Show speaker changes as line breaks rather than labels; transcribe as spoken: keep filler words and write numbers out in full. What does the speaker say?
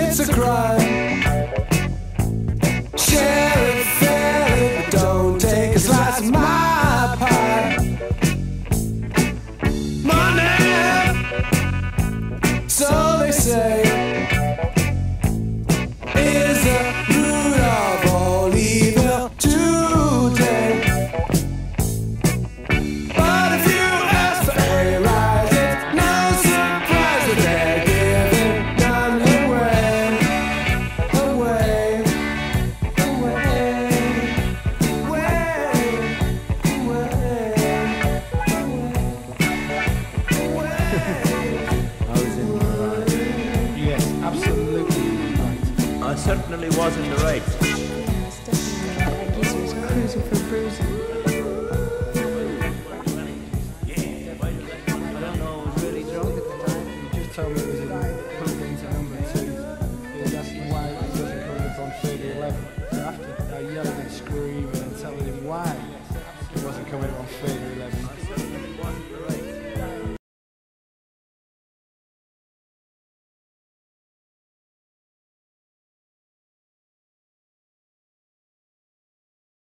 it's a crime. Share it fairly, but don't take a slice of my pie. Money, so they say, is the root of all evil today. But if you ask for a rise, it's no surprise that they're giving none away, away,
I was in the right.
Yes, absolutely right.
I certainly was in the right.
Yeah, it's definitely right. I guess he was cruising for bruising.